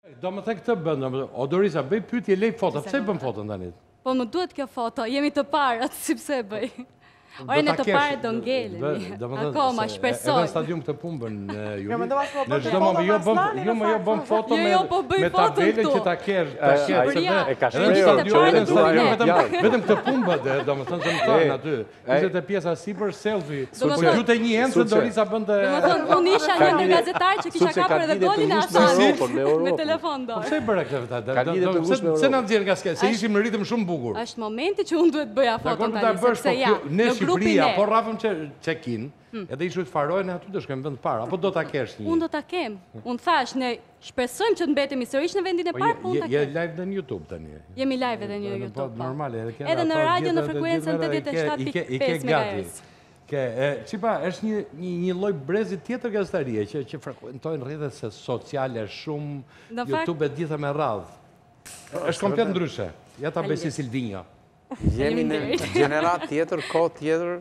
Do më thënë këtë bën, o Dorisa, bëj pyetje lej foto, pse bën foto tani? Po më duhet kjo foto, jemi të parat, si pse bëj. Ore në të parë do ngelemi. Akoma, shpresoj. Edhe në stadium këtë punë bën ju. Jo, më do Në çdo moment jo bën foto me tabele që ta kesh, vetëm këtë punë bën, domethënë zëmton aty. Ishte pjesa sipër selfie. Po gjutë një herë se Dorisa bënte. Domethënë unë isha një ndër gazetarë që kisha kapur edhe golin e Arsenit me telefon dorë. Pse bëra këtë? Se na nxjerr nga skena, se ishim në ritëm shumë bukur. Është momenti që unë duhet bëja foton tani, sepse ja, në Shqipëri, apo rafëm check-in, edhe ishu të farojnë aty të shkojmë vend parë, apo do ta kesh një? Unë do ta kem. Unë thash, ne shpresojmë që të mbetemi sërish në vendin e parë, po unë ta kem. Je live edhe në YouTube tani. Jemi live edhe në YouTube. Po normale, edhe në radio në frekuencën 87.5 MHz. Qipa, është një lloj brezi tjetër gazetarie që frekuentojnë rrjetet sociale shumë, YouTube e gjitha me radhë. Është komplet ndryshe. Ja ta bëj si Silvinjo. Jemi në gjenerat tjetër, kohë tjetër,